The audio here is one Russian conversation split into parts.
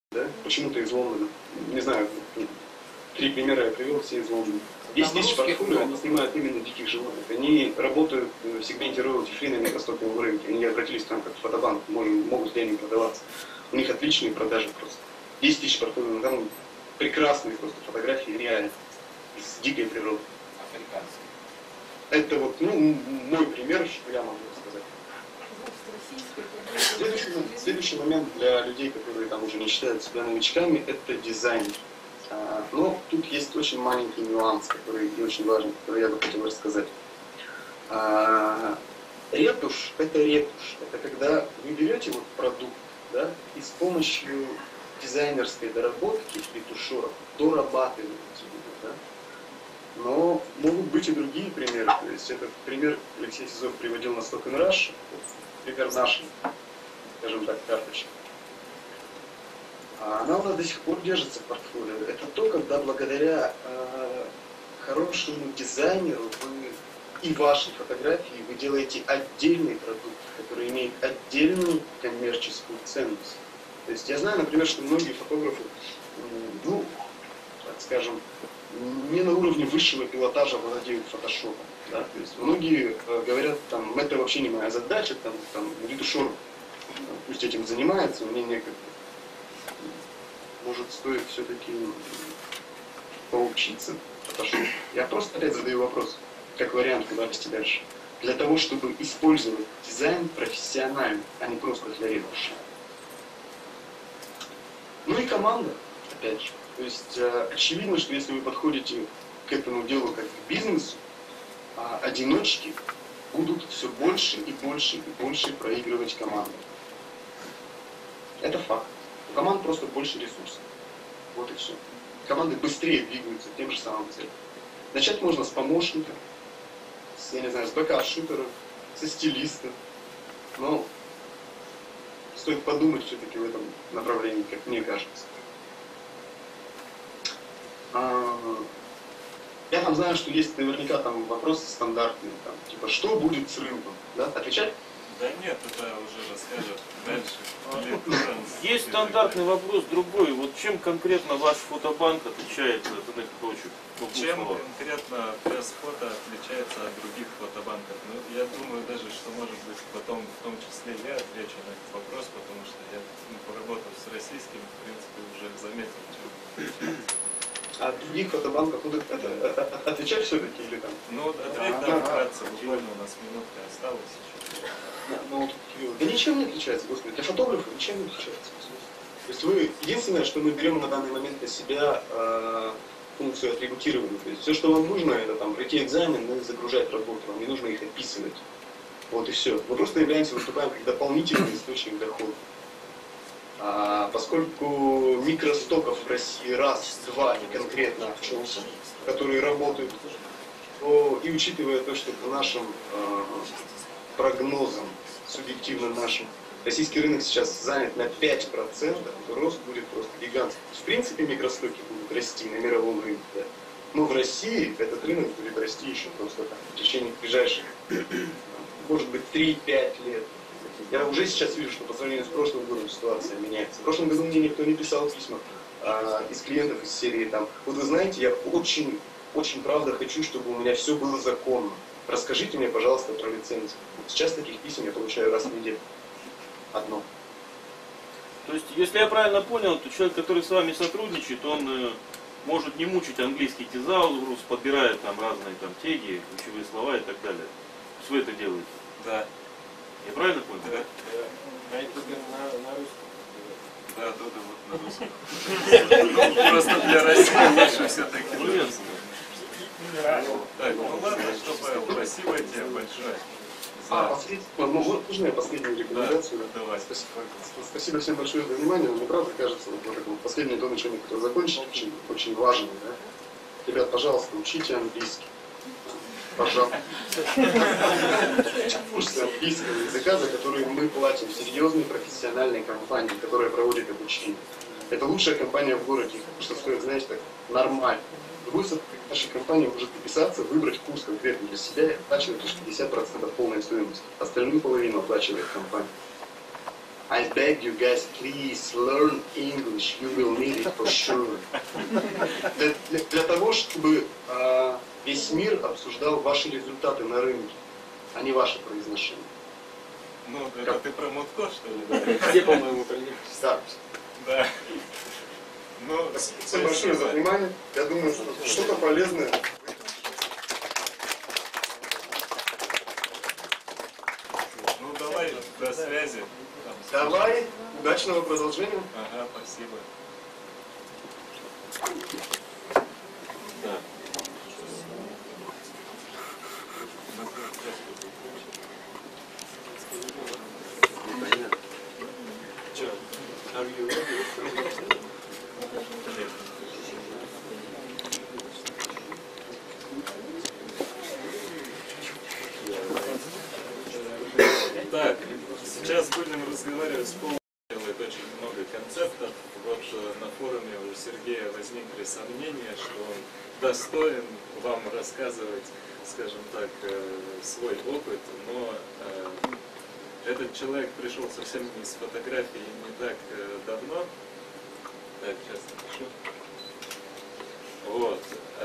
Да? Почему-то из Лондона. Не знаю, 3 примера я привел, все из Лондона. 10 тысяч портфолио, они снимают именно диких животных. Они работают в сегменте роялти фри на микростопном рынке. Они обратились там как фотобанк, могут ли они продаваться. У них отличные продажи просто. 10 тысяч портфолио, там прекрасные просто фотографии, реально, из дикой природы. Африканцы. Это вот, мой пример, что я могу сказать. Следующий момент для людей, которые там уже не считают себя новичками, это дизайн. Но тут есть очень маленький нюанс, который и очень важный, который я бы хотел рассказать. Ретушь – это ретушь. Это когда вы берете вот продукт, да, и с помощью дизайнерской доработки ретушеров дорабатываете его. Да? Но могут быть и другие примеры. То есть этот пример Алексей Сизов приводил на Stock and Rush, пример нашей, скажем так, карточки. Она у нас до сих пор держится в портфолио. Это то, когда благодаря хорошему дизайнеру вы и вашей фотографии вы делаете отдельный продукт, который имеет отдельную коммерческую ценность. То есть я знаю, например, что многие фотографы, так скажем, не на уровне высшего пилотажа владеют фотошопом. Да? То есть многие говорят, там, это вообще не моя задача, там ретушер пусть этим занимается, мне некогда. Может, стоит все-таки поучиться фотошопу. Я просто опять задаю вопрос, как вариант, куда расти дальше. Для того, чтобы использовать дизайн профессионально, а не просто для ретуши. Ну и команда, опять же. То есть очевидно, что если вы подходите к этому делу как к бизнесу, одиночки будут все больше и больше и больше проигрывать командам. Это факт. У команд просто больше ресурсов. Вот и все. Команды быстрее двигаются к тем же самым целям. Начать можно с помощника, я не знаю, с бэкап-шутера, со стилиста. Но стоит подумать все-таки в этом направлении, как мне кажется. Я там знаю, что есть наверняка там вопросы стандартные, там, типа, что будет с рынком? Да? Отвечать? Да нет, это уже расскажет дальше. Есть стандартный вопрос другой. Вот чем конкретно ваш фотобанк отличается от иных прочих? Чем конкретно пресс-фото отличается от других фотобанков? Ну, я думаю даже, что может быть потом, в том числе я отвечу на этот вопрос, потому что я, поработав с российским, в принципе, уже заметил, чем. А других фотобанков будут отвечать все-таки или там? Ну, ответ, да, вкратце, буквально у нас минутка осталась еще. Да ничем не отличается, господи. Для фотографа ничем не отличается. То есть вы, единственное, что мы берем на данный момент на себя функцию атрибутирования. То есть все, что вам нужно, это там пройти экзамен и загружать работу. Вам не нужно их описывать. Вот и все. Мы просто выступаем как дополнительный источник дохода. Поскольку микростоков в России раз-два не конкретно обчелся, которые работают, то и учитывая то, что по нашим прогнозам, субъективно нашим, российский рынок сейчас занят на 5%, то рост будет просто гигантский. В принципе, микростоки будут расти на мировом рынке, да. Но в России этот рынок будет расти еще просто так, в течение ближайших, может быть, 3-5 лет. Я уже сейчас вижу, что по сравнению с прошлым годом ситуация меняется. В прошлом году мне никто не писал письма из клиентов из серии там, вот вы знаете, я очень, очень правда хочу, чтобы у меня все было законно. Расскажите мне, пожалуйста, про лицензию. Сейчас таких писем я получаю раз в неделю. Одно. То есть, если я правильно понял, то человек, который с вами сотрудничает, он может не мучить английский тезаурус, подбирает там разные там теги, ключевые слова и так далее. То есть вы это делаете? Да. Я правильно понял? Да. На ютубе на русском. Да, вот на русском. Ну, просто для России лучше все-таки. Ну, ясно. Так, ну ладно, что, Павел, спасибо тебе большое. Можно я последнюю рекомендацию? Да, давай. Спасибо всем большое за внимание. Мне правда кажется, вот это вот последнее то, на чем я хотел закончить, очень, очень важно. Да? Ребят, пожалуйста, учите английский. Пожалуйста. Курсы английского языка, за которые мы платим серьезной профессиональной компании, которая проводит обучение. Это лучшая компания в городе. Что стоит, знаете, так нормально. Любой сотрудник нашей компании может подписаться, выбрать курс конкретно для себя и оплачивать лишь 50% полной стоимости. Остальную половину оплачивает компания. I beg you guys, please learn English. You will need it for sure. Для того, чтобы весь мир обсуждал ваши результаты на рынке, а не ваше произношение. Ну, это ты про Мутко, что ли? Все, по-моему, про них. Да. Да. Ну, Спасибо большое за внимание. Я думаю, что что-то полезное. Ну, давай, до связи. Давай, удачного продолжения. Ага, спасибо. Да. Так, сейчас будем разговаривать с Полом. Делает очень много концептов. Вот на форуме у Сергея возникли сомнения, что он достоин вам рассказывать, скажем так, свой опыт, но этот человек пришел совсем не с фотографией не так давно. Так, сейчас напишу. Вот.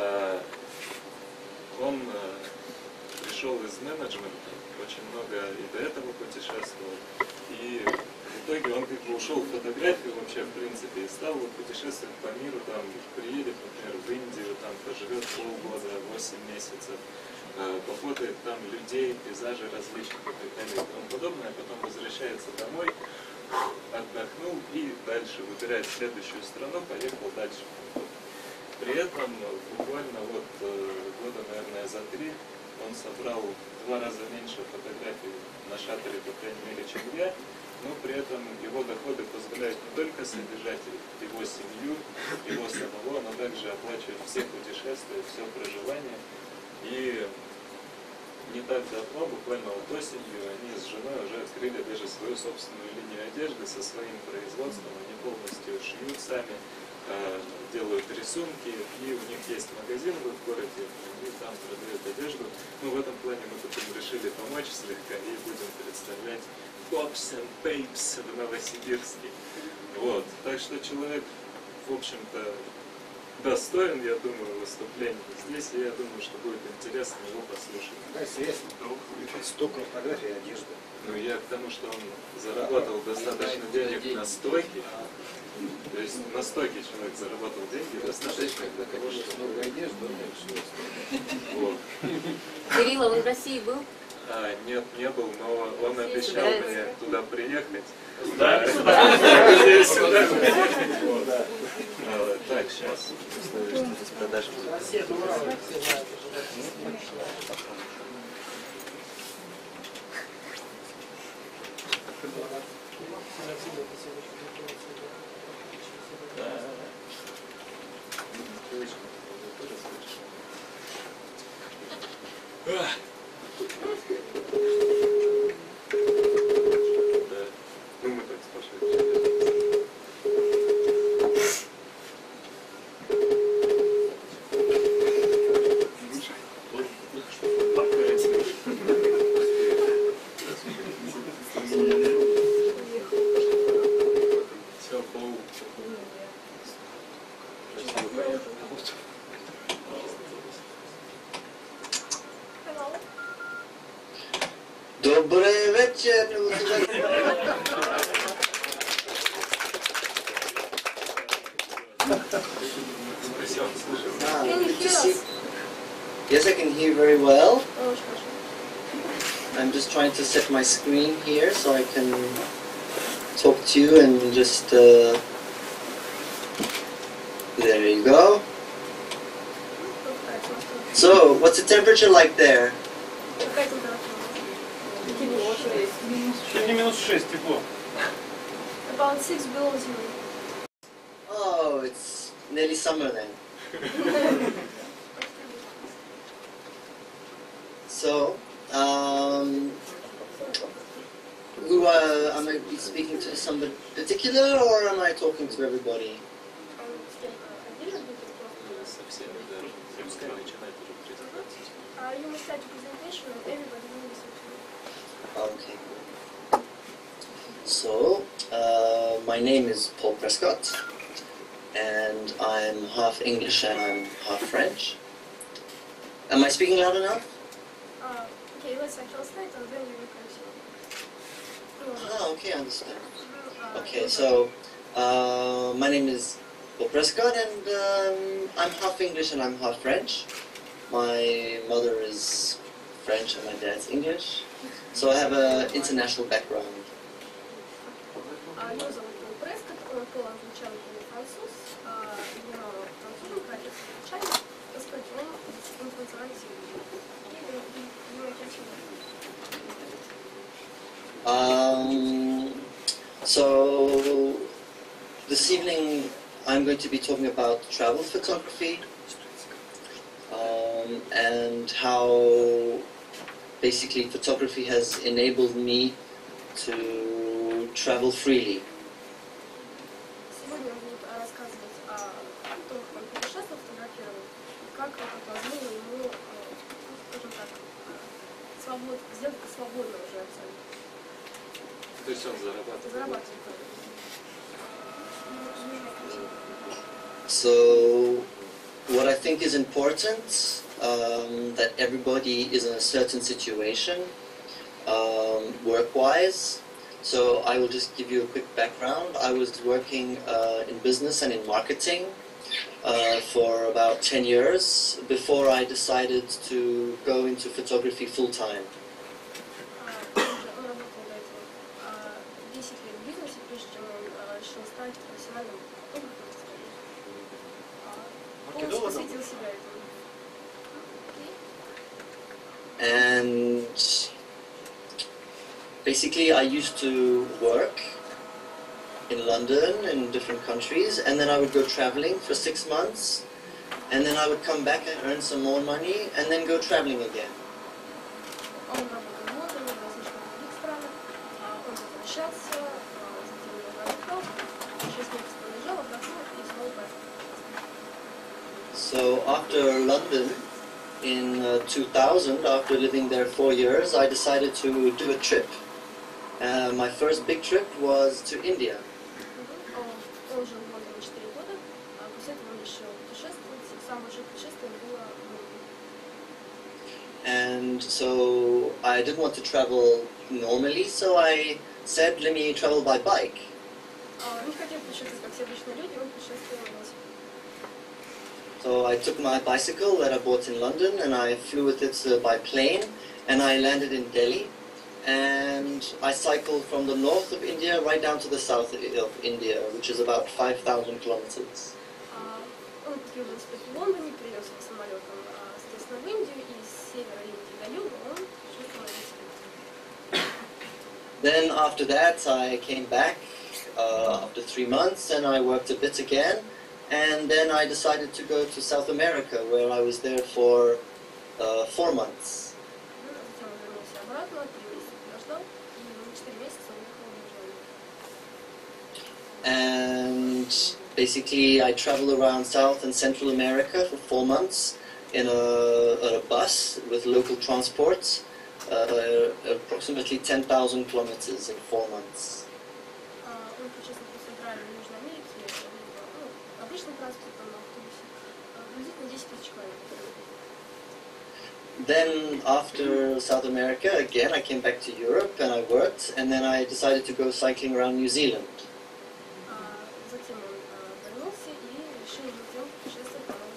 Он пришел из менеджмента, очень много и до этого путешествовал. И в итоге он как бы ушел в фотографию вообще в принципе и стал вот путешествовать по миру, там приедет, например, в Индию, там поживет полгода, 8 месяцев, пофотает там людей, пейзажи различных и так далее и тому подобное, а потом возвращается домой, отдохнул и дальше выбирает следующую страну, поехал дальше. При этом буквально вот года, наверное, за 3 он собрал в 2 раза меньше фотографий на шаттере, по крайней мере, чем я, но при этом его доходы позволяют не только содержать его семью, его самого, но также оплачивать все путешествия, все проживание. И не так давно, буквально вот осенью, они с женой уже открыли даже свою собственную линию одежды со своим производством. Они полностью шьют сами, делают рисунки, и у них есть магазин в городе, они там продают одежду. Ну, в этом плане мы потом решили помочь слегка и будем представлять Bobs and Babes в Новосибирске. Вот. Так что человек, в общем-то, достоин, я думаю, выступления здесь, и я думаю, что будет интересно его послушать. Да, связь. Столько фотографий и одежды. Ну, я к тому, что он заработал достаточно денег на стойке. То есть на стойке человек заработал деньги достаточно для того, чтобы... Много одежды, Вот. Кирилл, он в России был? Нет, не был, но он обещал Собирается. мне туда приехать. Да? Надеюсь, сюда. Вот. Так, сейчас. Продаж. Ну, мы так спрашиваем. Все, Пол. Добрый вечер. Good to see. Yes, I can hear very well. I'm just trying to set my screen here so I can talk to you and just there you go. So, what's the temperature like there? Сегодня минус 6 тепло. About 6 below zero. Oh, it's nearly summer then. So, who am I speaking to? Somebody particular, or am I talking to everybody? Со всеми, да. Пускай начинает уже презентацию. You will start the presentation and everybody will listen to Okay. So, my name is Paul Prescott, and I'm half English and I'm half French. Am I speaking loud enough? Okay, let's actually start and then you will continue. Ah, okay, I understand. Okay, so my name is Paul Prescott, and I'm half English and I'm half French. My mother is French and my dad's English, so I have an international background. Его зовут Пол Прескотт, Пол англичанин, француз, его французом, хотя случайно, так сказать, он инфанциональный So this evening I'm going to be talking about travel photography and how basically photography has enabled me to travel freely. Сегодня он будет рассказывать о том, как он путешествовал, фотографировал, и как это позволило ему, скажем так, сделать это свободно уже абсолютно. То есть он зарабатывает. So what I think is important, that everybody is in a certain situation, work-wise. So I will just give you a quick background. I was working in business and in marketing for about 10 years before I decided to go into photography full-time. Он работал до этого 10 лет в бизнесе, прежде чем он решил стать профессиональным фотографом. Полностью посвятил себя этому. And basically I used to work in London, in different countries, and then I would go traveling for 6 months, and then I would come back and earn some more money, and then go traveling again. Он работал в Лондоне, в различных других странах, он возвращался, затем он отдыхал, 6 месяцев приезжал, отдохнул и снова поехал. So after London, in 2000, after living there 4 years, I decided to do a trip. My first big trip was to India. Он жил в Лондоне 4 года, после этого он решил путешествовать, самое большое путешествие было в Индии. And so I didn't want to travel normally, so I said, let me travel by bike. Не хотел путешествовать, как все обычные люди, он путешествовал на велосипеде. So I took my bicycle that I bought in London and I flew with it by plane, and I landed in Delhi, and I cycled from the north of India right down to the south of India, which is about 5,000 kilometers. Он купил велосипед в Лондоне, привез его самолетом, соответственно, в Индию, и с севера Индии до юга он путешествовал на велосипеде. Then after that I came back after 3 months and I worked a bit again, and then I decided to go to South America, where I was there for 4 months. Затем он вернулся обратно, 3 месяца подождал, и 4 месяца уехал в Нигерию. And basically I traveled around South and Central America for 4 months in a bus with local transport, approximately 10,000 kilometers in 4 months. Он путешествовал по Центральной и Южной Америке, обычным транспортом на автобусе, приблизительно 10 000 километров. Then after South America, again I came back to Europe and I worked, and then I decided to go cycling around New Zealand. Затем он вернулся и решил затем путешествовать по Новой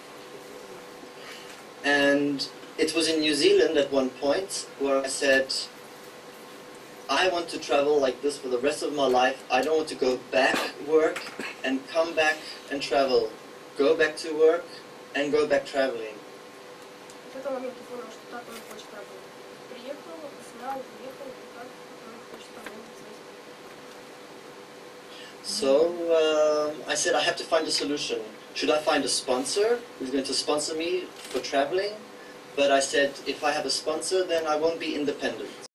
Зеландии. And it was in New Zealand at one point where I said, I want to travel like this for the rest of my life. I don't want to go back, work, and come back and travel. Go back to work and go back traveling. В этот момент я понял, что так он хочет работать. Приехал, снял, уехал, и так он хочет работать здесь. So I said I have to find a solution. Should I find a sponsor who's going to sponsor me for traveling? But I said if I have a sponsor, then I won't be independent.